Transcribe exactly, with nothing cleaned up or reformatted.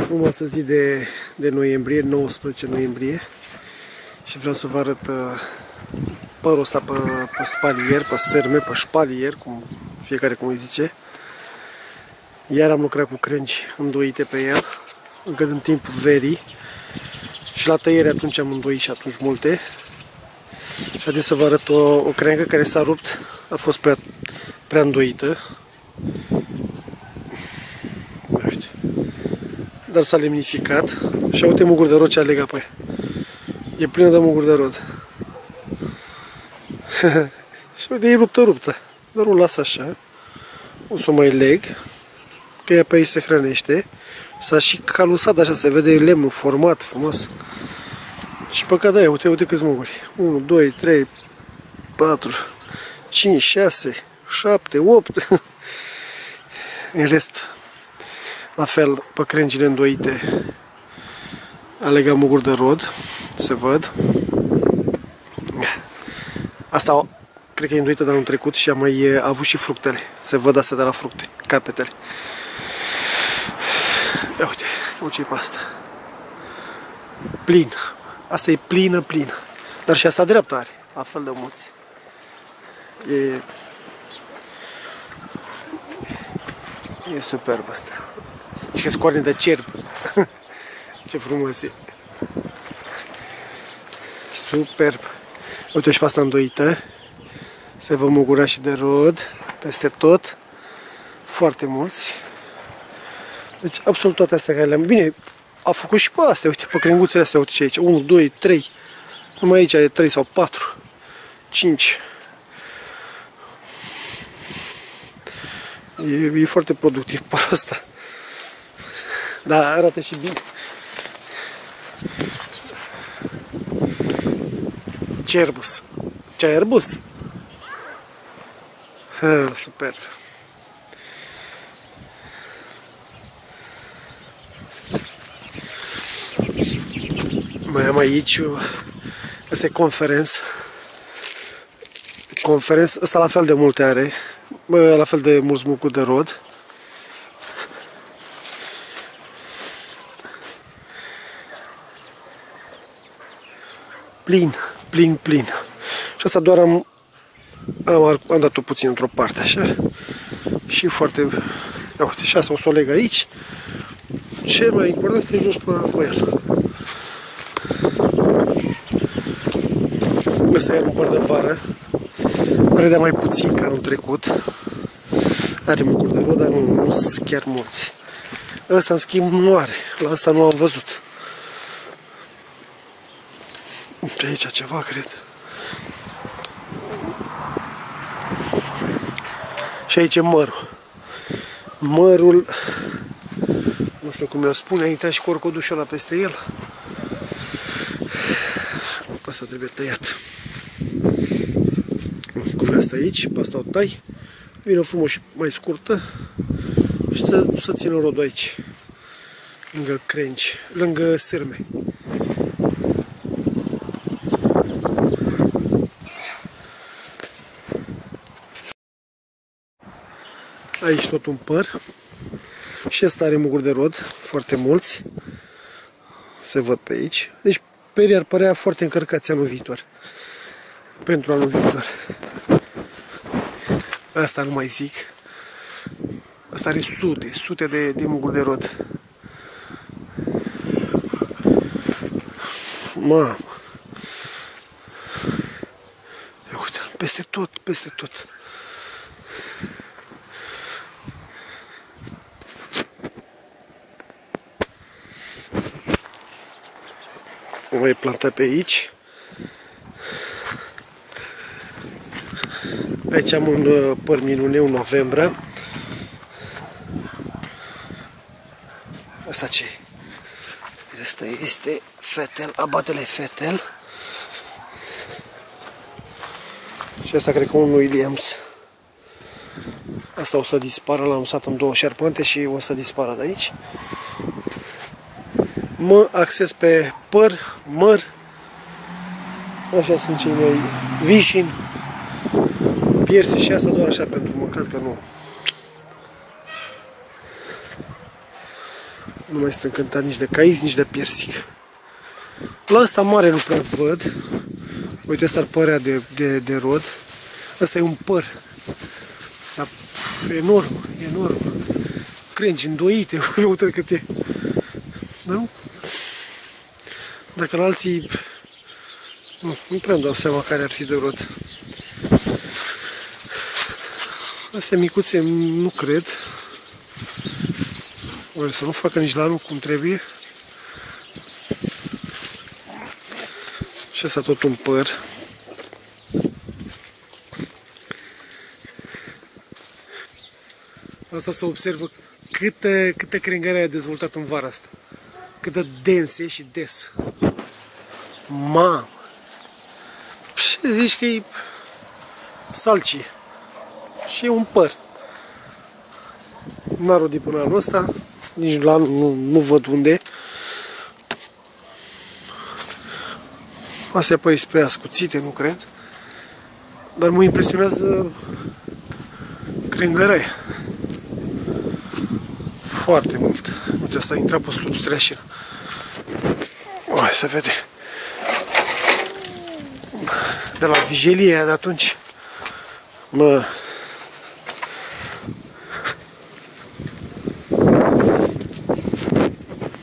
frumoasă zi de, de noiembrie, nouăsprezece noiembrie, și vreau să vă arăt uh, părul ăsta pe, pe spalier, pe sârme, pe șpalier, cum fiecare cum îi zice. Iar am lucrat cu crengi îndoite pe el, încă din timpul verii, și la tăiere atunci am îndoit și atunci multe. Și haideți să vă arăt o, o crengă care s-a rupt, a fost prea, prea îndoită. Dar s-a lemnificat și uite muguri de rod ce a legat pe ea. E plină de muguri de rod. Și uite, e ruptă, ruptă. Dar o las așa. O să o mai leg, că ea pe aici se hrănește. S-a și calusat așa, se vede lemnul format frumos. Și păcat de aia, uite, uite câți muguri. unu, doi, trei, patru, cinci, șase, șapte, opt. În rest, la fel, pe crengile îndoite a legat muguri de rod, se văd. Asta cred că e îndoită de anul trecut și a mai a avut și fructele. Se văd astea de la fructe, capetele. Ia uite, uite pe asta. Plin. Asta e plină, plină. Dar și asta dreaptă are, la fel de mulți. E... E superb asta. Și că scoarne de cerb. Ce frumos e. Superb. Uite și pe asta îndoită. Se vă mugura și de rod peste tot. Foarte mulți. Deci absolut toate astea care le-am... Bine, a făcut și pe astea. Uite, pe crenguțele astea, uite ce aici. unu, doi, trei. Numai aici are trei sau patru. cinci. E, e foarte productiv părul ăsta. Da, arată și bine. Cerbus. Cerbus? Ha, super. Mai am aici, asta e conferență. Conferență, ăsta la fel de multe are, la fel de mulți mucuri de rod. Plin, plin, plin. Și asta doar am, am, am dat-o puțin într-o parte, așa. Și foarte... Ia uite, și asta o să o leg aici. Cel mai important să te joci pe, pe el. Ăsta e un păr de vară. Are mai puțin ca anul trecut. Are mucuri de rod, dar nu, nu sunt chiar mulți. Ăsta, în schimb, nu are. La asta nu am văzut. Pe aici ceva, cred. Și aici e mărul. Mărul, nu știu cum i-o spune, a intrat și corcodușul ăla peste el. Asta trebuie tăiat. Cum e asta aici, pe asta o tai. Vine frumos și mai scurtă. Și să, să țină rodul aici. Lângă crengi, lângă sârme. Aici tot un păr. Și ăsta are muguri de rod, foarte mulți. Se văd pe aici. Deci perii ar părea foarte încărcați anul viitor. Pentru anul viitor. Asta nu mai zic. Asta are sute, sute de, de muguri de rod. Mamă. Ia uite, peste tot, peste tot. O mai planta pe aici. Aici am un uh, păr minune, un novembra. Asta ce? Asta este fetel, abatele fetel. Și asta cred că un Williams. Asta o să dispară, l-am usat în două șerpănte și o să dispară de aici. Mă axez pe păr, măr. Așa sunt cei mai vișini. Piersi și asta doar așa pentru mâncat, că nu. Nu mai sunt încântat nici de caiți, nici de persic. La ăsta mare nu prea văd. Uite, ăsta ar părea de, de, de rod. Ăsta e un păr. Dar, pf, enorm, enorm. Crengi îndoite, uite cât e. Nu? Dacă la alții... Nu, nu prea îmi dau seama care ar fi de rod. Astea micuțe nu cred. Oare să nu facă nici la anul cum trebuie. Și asta tot un păr. Asta se observă câtă, câtă crengare a dezvoltat în vara asta. Câtă dense și des. Mamă! Și zici că e salcie. Și e un păr. N-a rodit până anul ăsta. Nici la anul nu, nu văd unde. Astea pe aici spre ascuțite, nu cred. Dar mă impresionează crengăraia. Foarte mult. Uite, asta a intrat pe sub streașină. Hai să vede. De la vigilie de atunci. Mă...